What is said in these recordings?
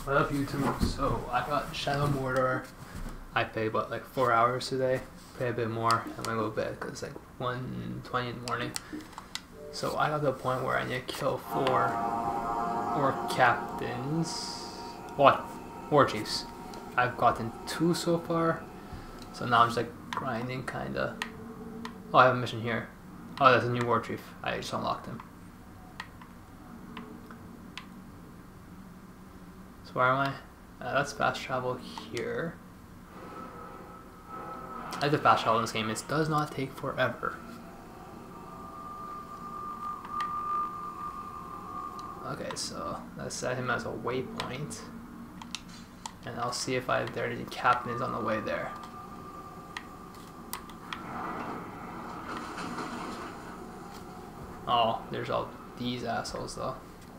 What up, YouTube? So I got Shadow Mordor. I played about like 4 hours today. Play a bit more. I'm gonna go to bed because it's like 1:20 in the morning. So I got to the point where I need to kill 4 orc captains. What? War chiefs. I've gotten 2 so far. So now I'm just like grinding kinda. Oh, I have a mission here. Oh, that's a new war chief. I just unlocked him. So where am I? That's fast travel here. I like the fast travel in this game. It does not take forever. Okay, so let's set him as a waypoint. And I'll see if there are any captains on the way there. Oh, there's all these assholes though.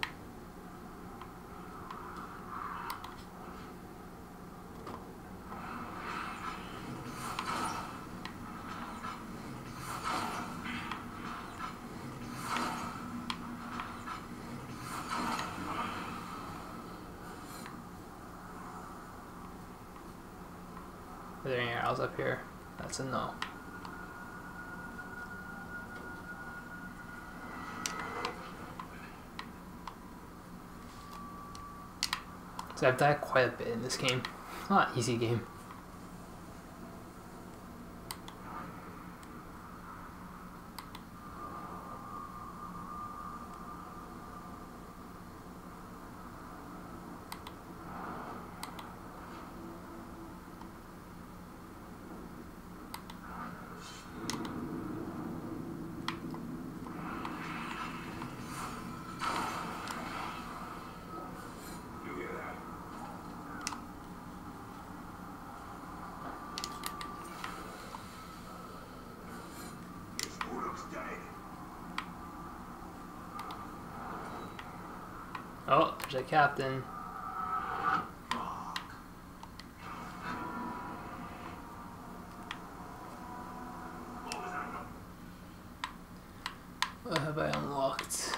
Are there any arrows up here? That's a no. So I've died quite a bit in this game. Not an easy game. Oh, there's a captain. What have I unlocked?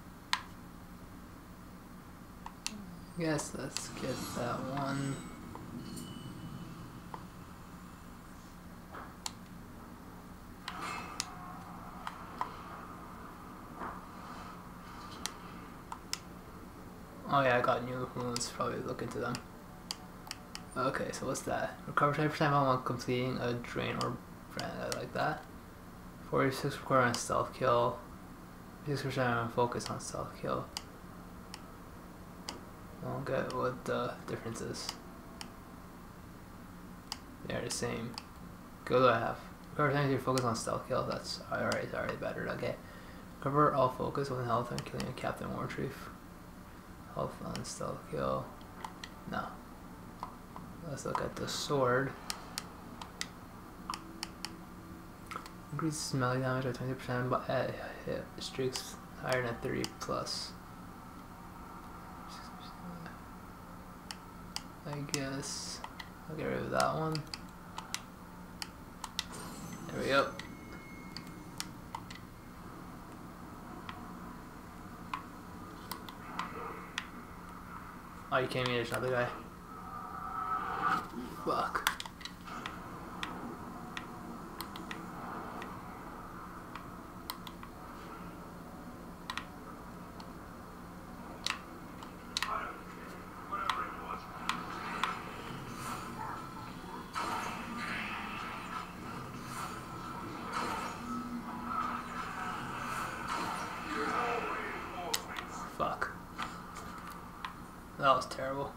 I guess let's get that one. Oh yeah, I got new wounds, probably look into them. Okay, so what's that? Recover 20% while completing a drain or brand, I like that. 46 require on stealth kill. 6% on focus on stealth kill. I don't get what the difference is. They're the same. Good do I have? Recover 20% focus on stealth kill, that's already better, okay. Recover all focus when health and killing a captain war chief. Health on stealth kill. No. Let's look at the sword. Increases melee damage by 20%, but hit streaks higher than 30 plus. I guess I'll get rid of that one. There we go. Oh, you can't mean there's another guy. Fuck. Fuck. That was terrible.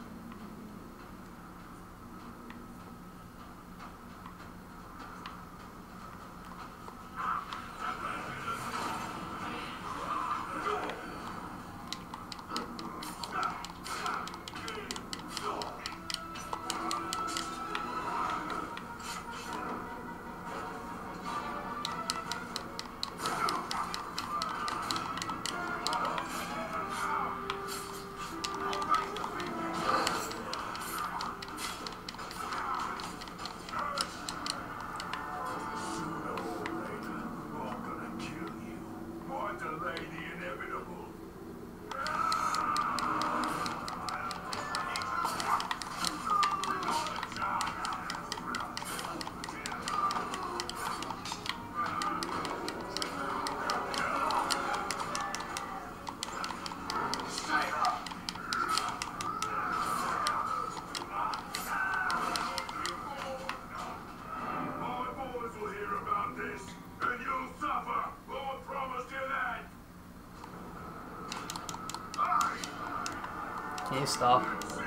Can you stop?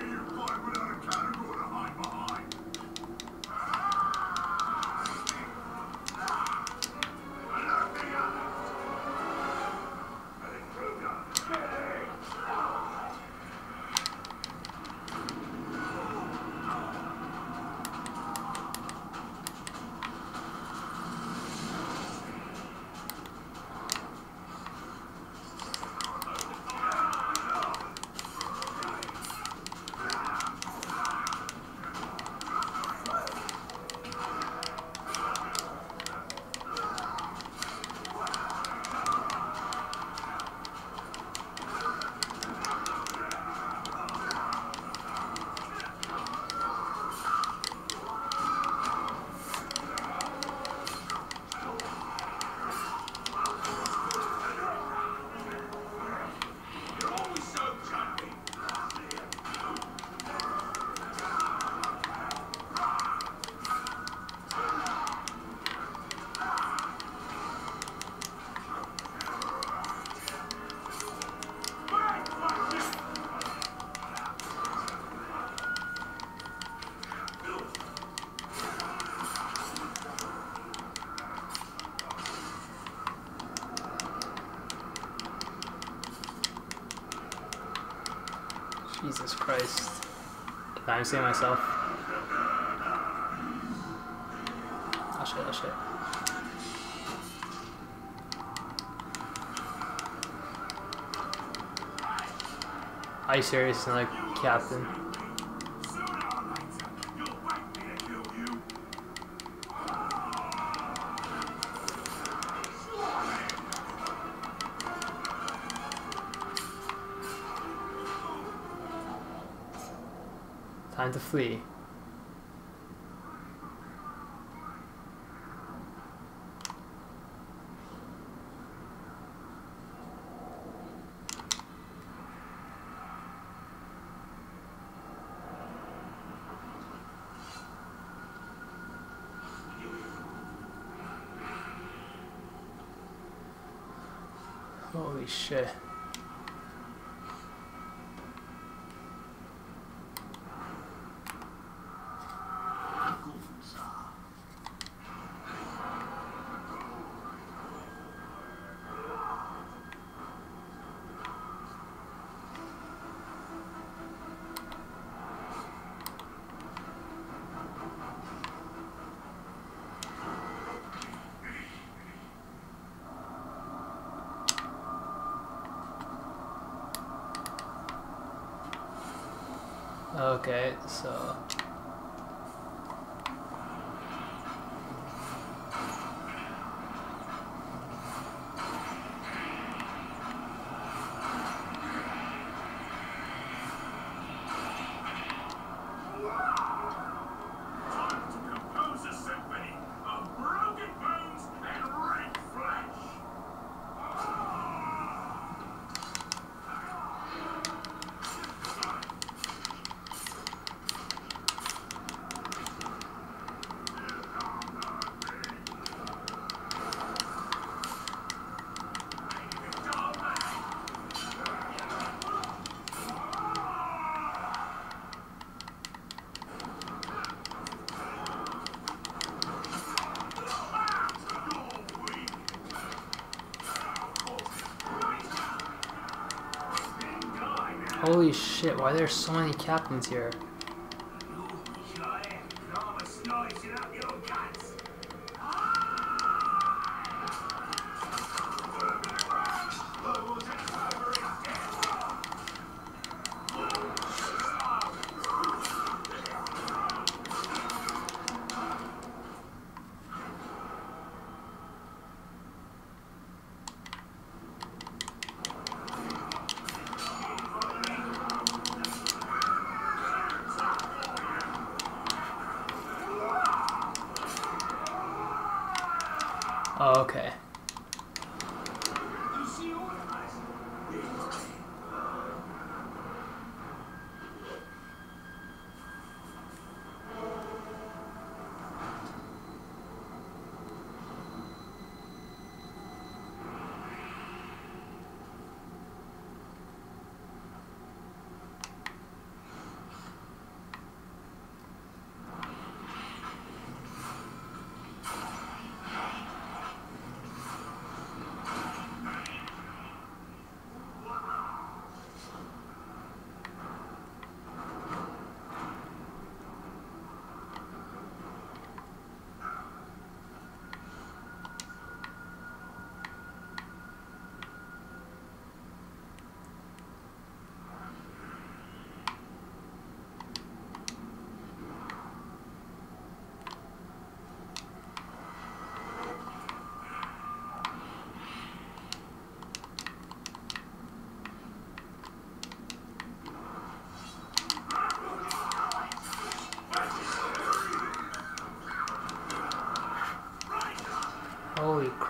Jesus Christ. I'm seeing myself. Oh shit, oh shit. Are you serious? You're like Captain. Time to flee. Holy shit. Okay, so holy shit, why are there so many captains here?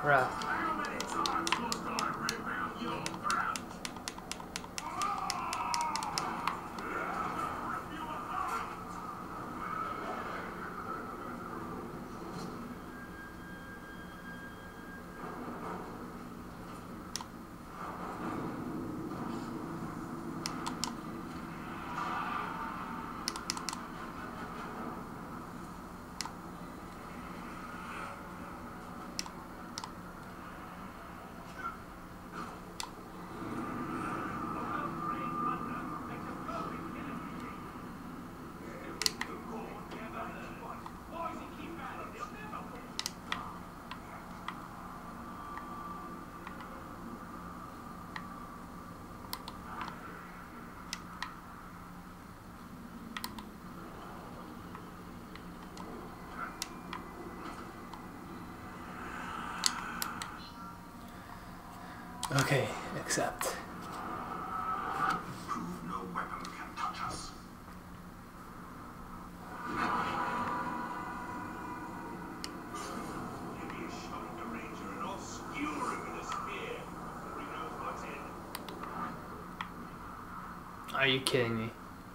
crap. Okay, accept. No weapon can touch us. Give me a shot at the ranger and I'll skewer him with a spear before he knows what's in. Are you kidding me?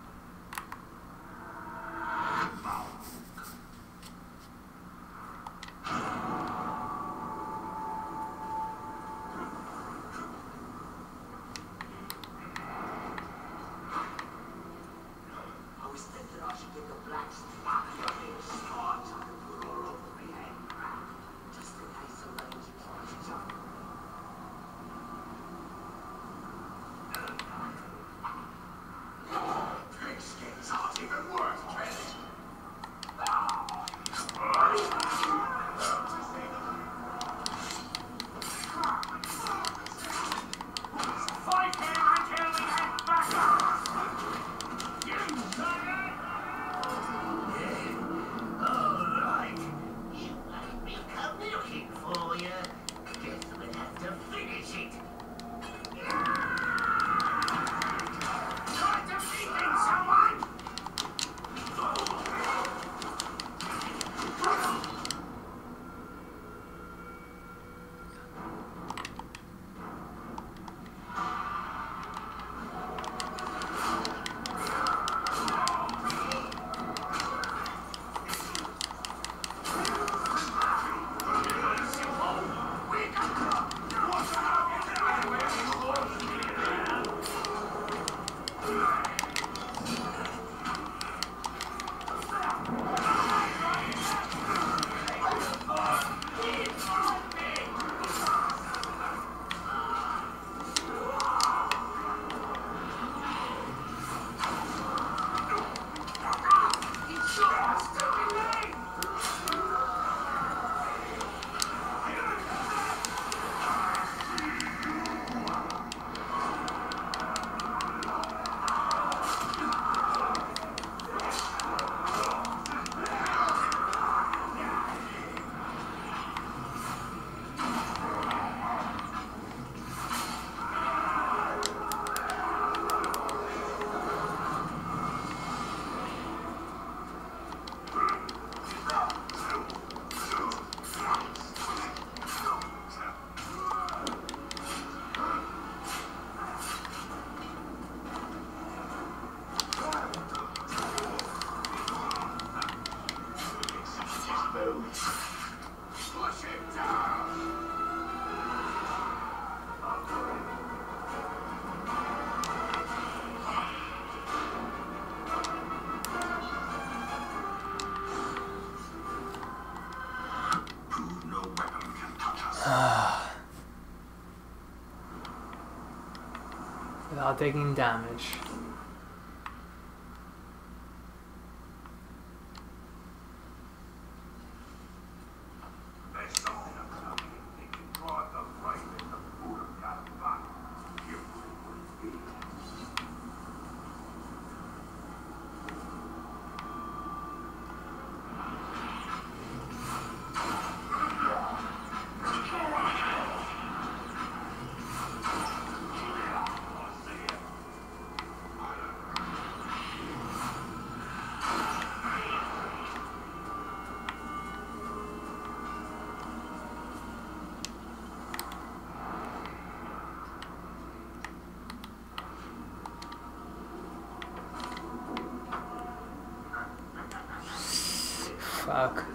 Without taking damage. Fuck.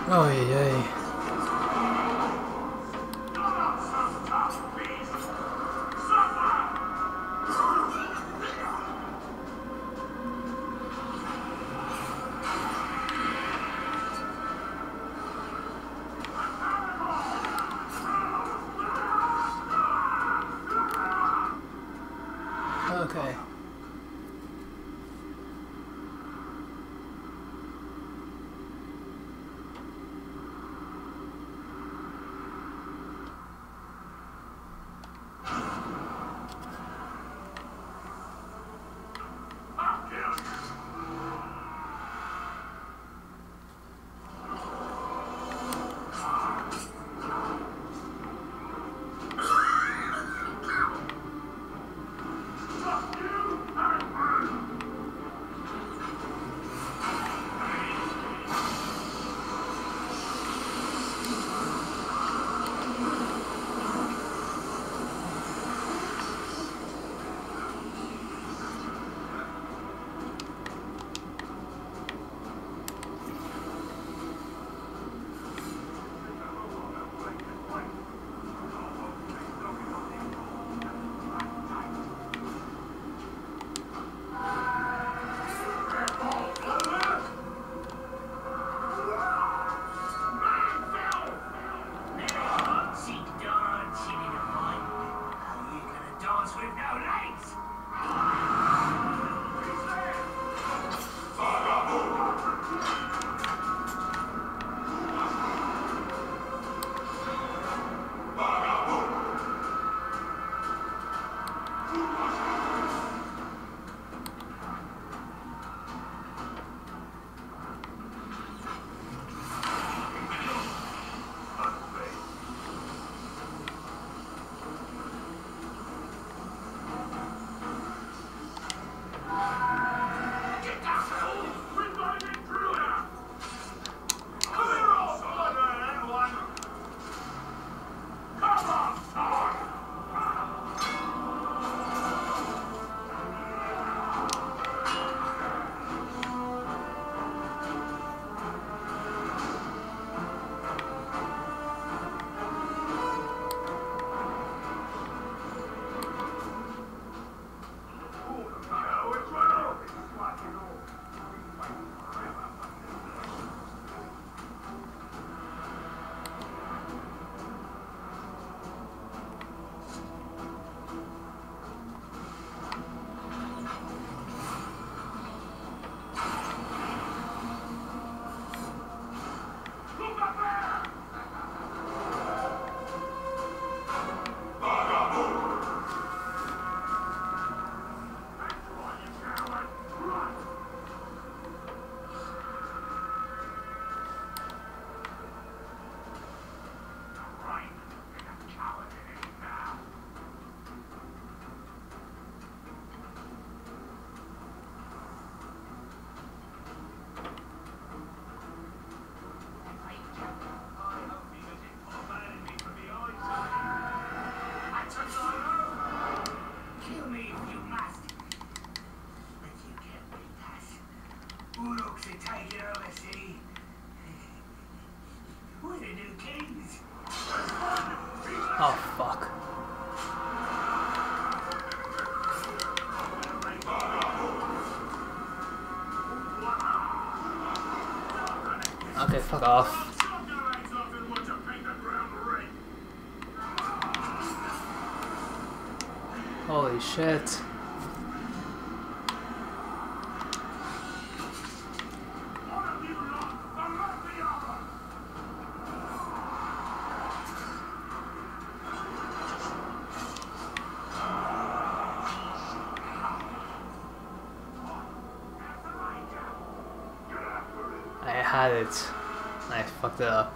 Oh yeah. Okay. Oh fuck. Okay, fuck off. Holy shit. I had it. I fucked it up.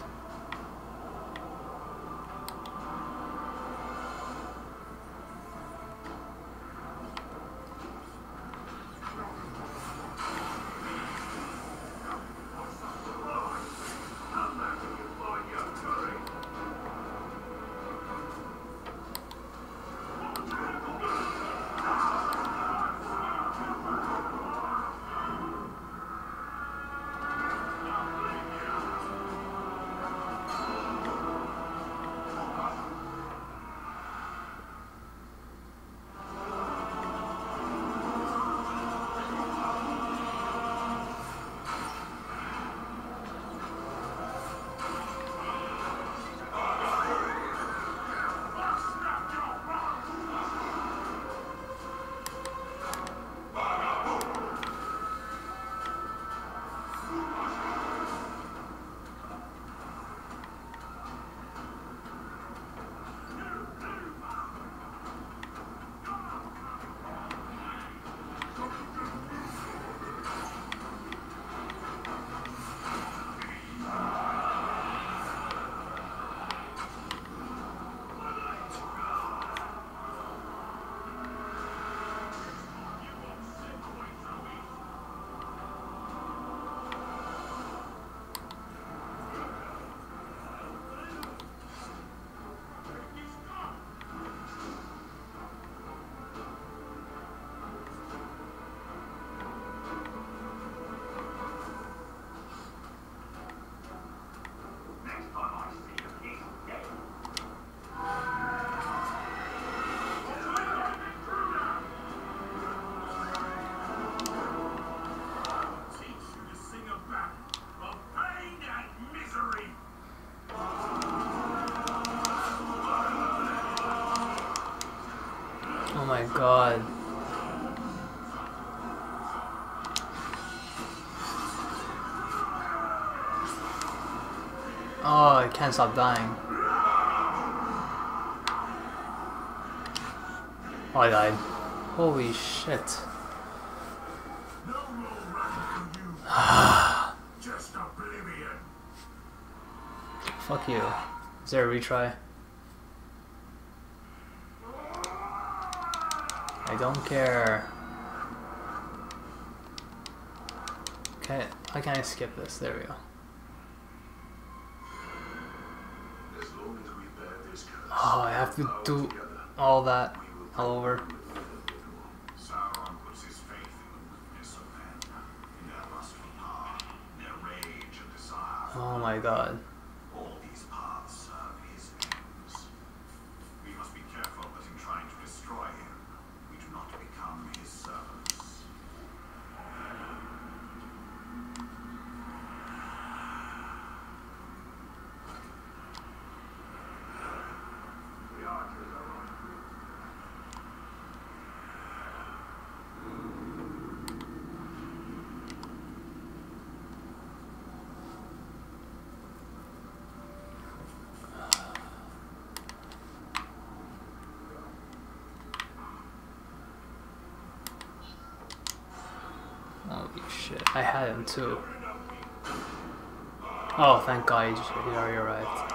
my god. Oh, I can't stop dying. Oh, I died. Holy shit. No more running for you. Just oblivion. Fuck you. Is there a retry? I don't care. Okay, how can I skip this? There we go. As long as we bear this curse, Oh, I have to do all that all over. Sauron puts his faith in the weakness of men, in their lust for power, in their rage and desire. Oh my god. All these paths serve his ends. We must be careful that in trying to destroy him, we do not become his servants. The archers are on route. Holy shit. I had him too. Oh, thank god he already arrived.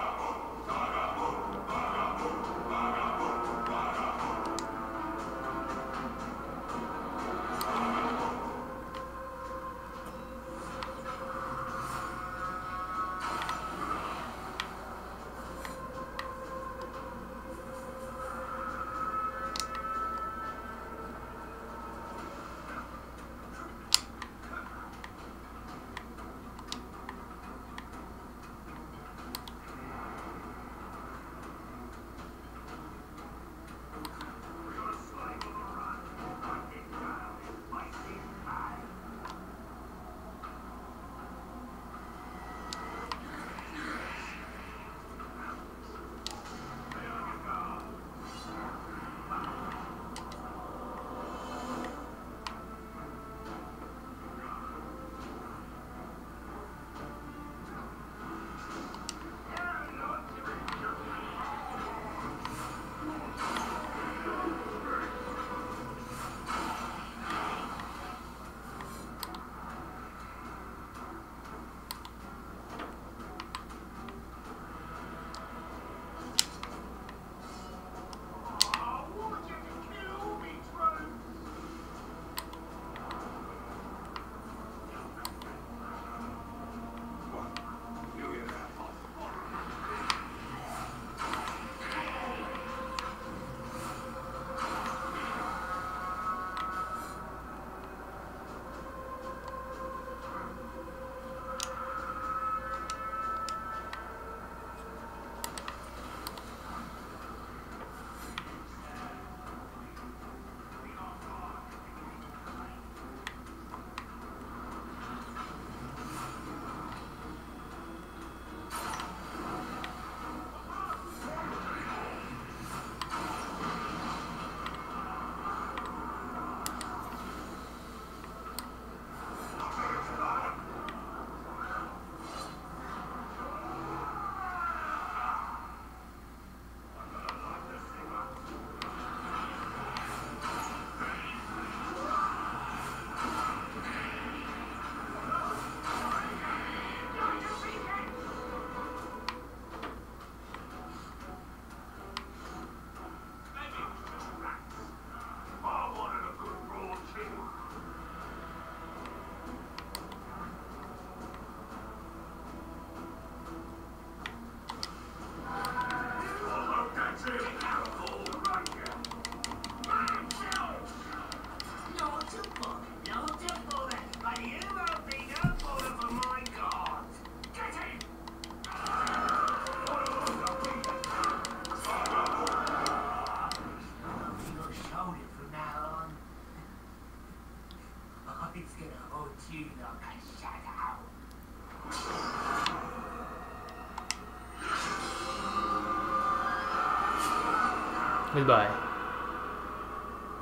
Goodbye.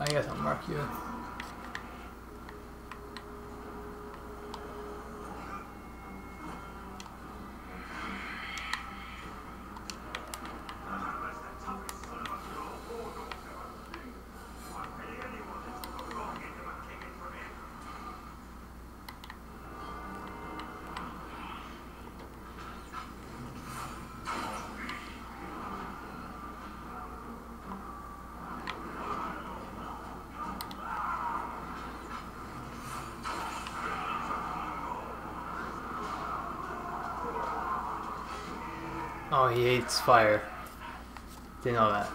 guess I'll mark you. Oh, he hates fire. Didn't know that.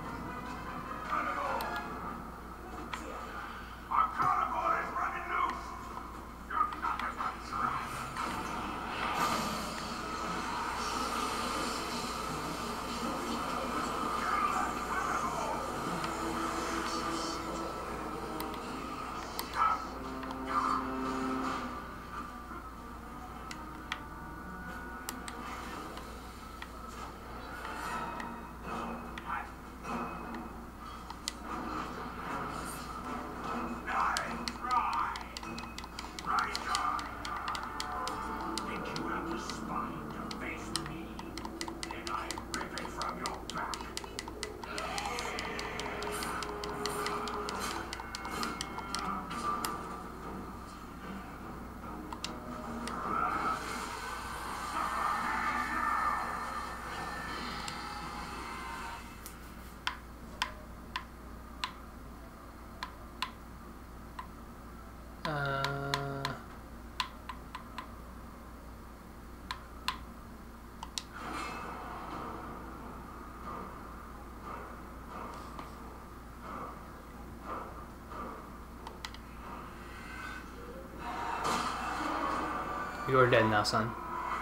You are dead now, son.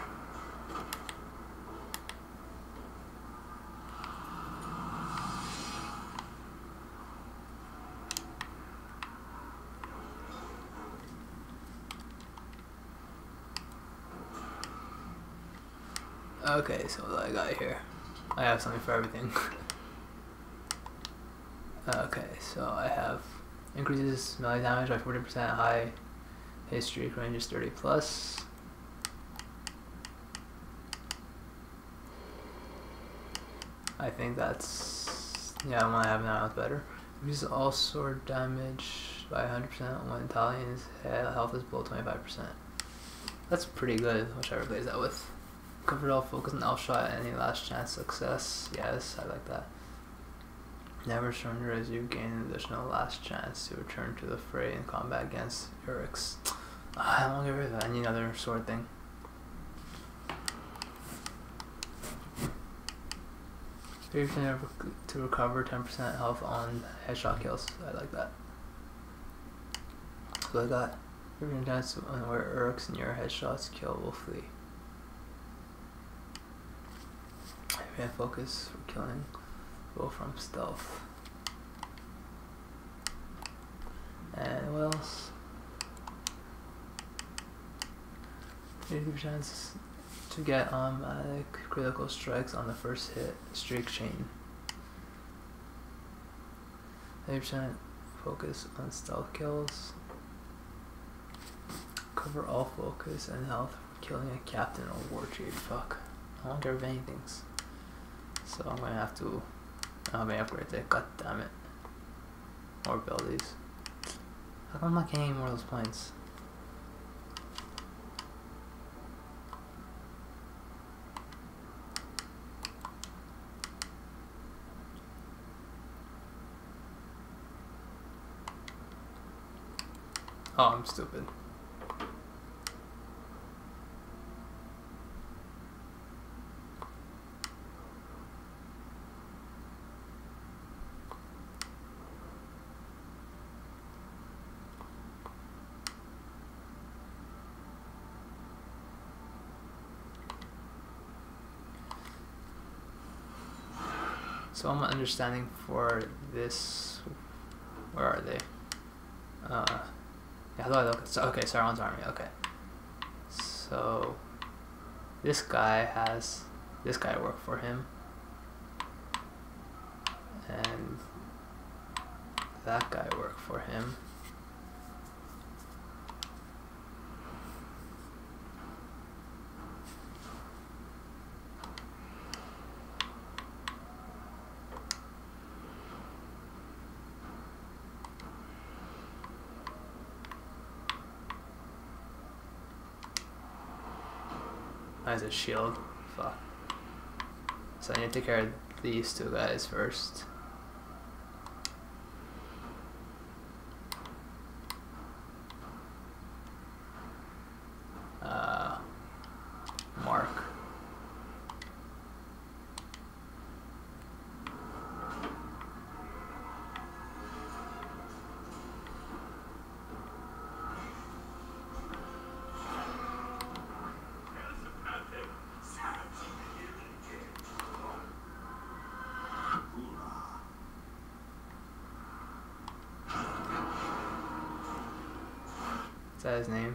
Okay, so what do I got here? I have something for everything. Okay, so I have increases melee damage by 40%, high hit streak range is 30 plus. I think that's, yeah, the one I have now is better. Increases all sword damage by 100% when Italian's health is below 25%. That's pretty good, whichever plays that with. Covered all focus on elf shot at any last chance success. Yes, I like that. Never surrender as you gain an additional last chance to return to the fray in combat against Urix. I don't get rid of that. I need another sword thing. You can to recover 10% health on headshot kills. I like that. So I got every chance where Urix and your headshots kill will flee. And focus for killing go from stealth. And what else? 80% chance to get automatic critical strikes on the first hit streak chain. 80% focus on stealth kills. Cover all focus and health for killing a captain or war chief. Fuck. I don't get rid of any things. So I'm gonna have to upgrade that. God damn it. More abilities. How come I'm not getting any more of those points? Oh, I'm stupid. So I'm understanding for this, where are they? Yeah, how do I look? So, okay, Sauron's army, okay. So, this guy has, this guy work for him. And that guy work for him. Has a shield. Fuck. So I need to take care of these two guys first. Mark. Is that his name?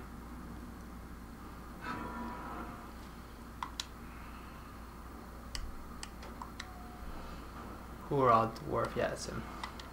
Hoorah dwarf, yeah, it's him.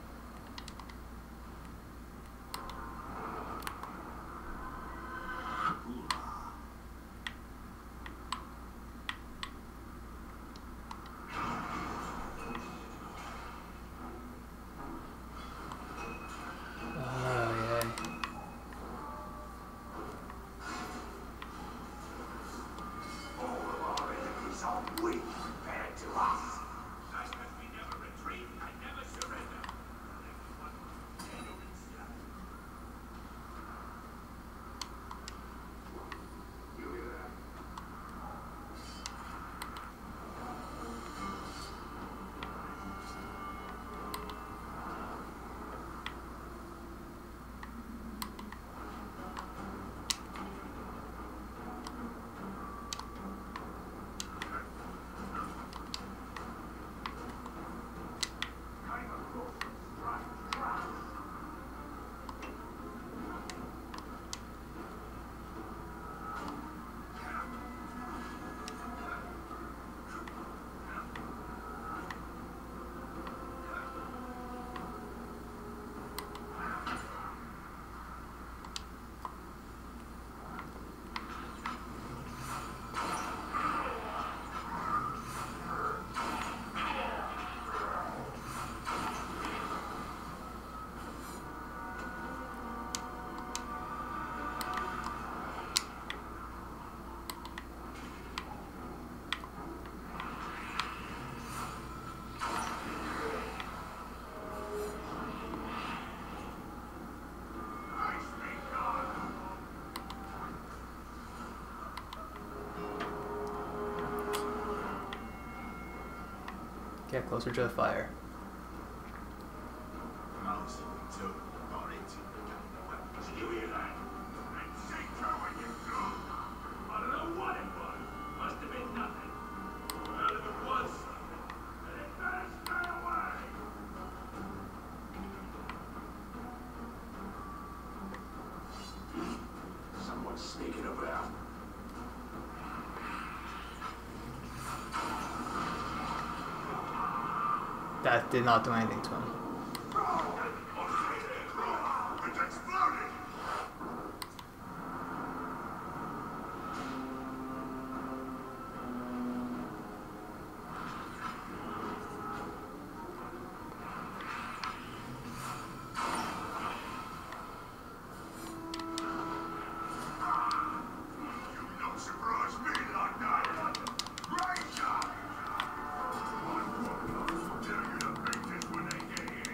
Get closer to the fire. Someone's sneaking about. That did not do anything to him. It's exploded! You don't surprise me like that! Ranger! I'm tell you to beat this when they get here.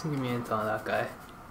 Doesn't give me intel on that guy.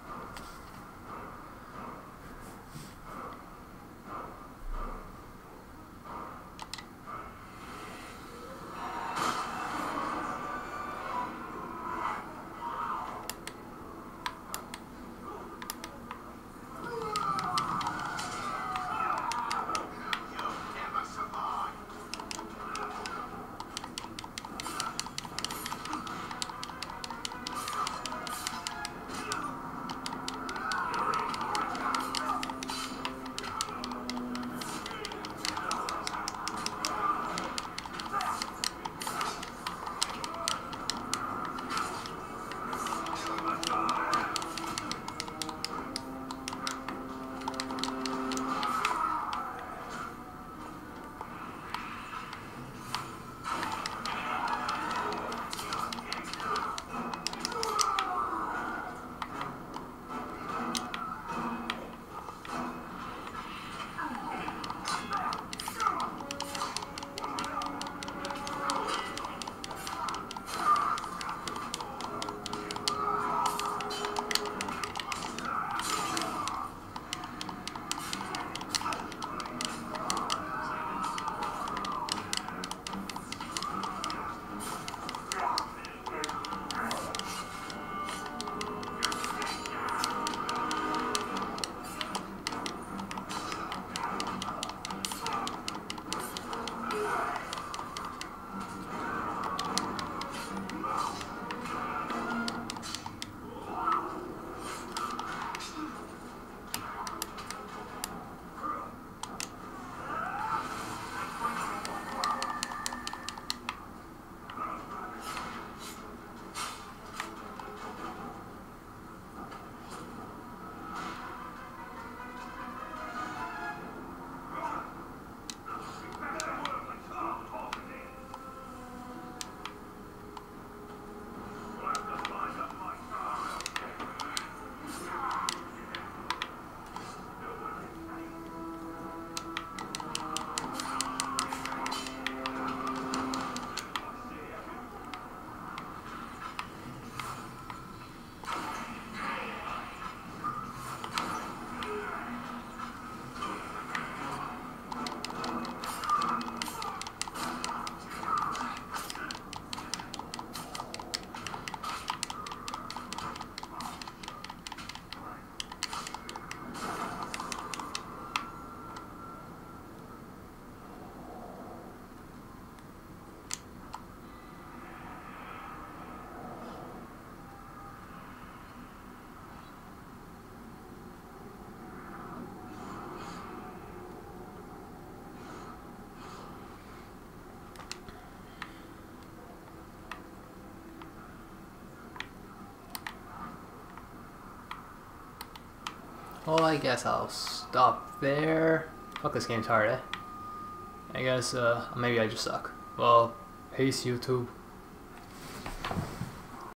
Well, I guess I'll stop there. Fuck, this game's hard, eh? I guess, maybe I just suck. Well, peace, YouTube.